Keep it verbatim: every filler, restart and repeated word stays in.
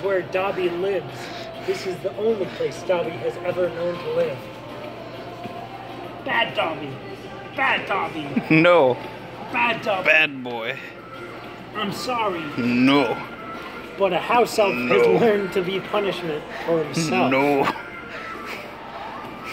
Where Dobby lives. This is the only place Dobby has ever known to live. Bad Dobby. Bad Dobby. No. Bad Dobby. Bad boy. I'm sorry. No. But a house elf No. has learned to be punishment for himself. No.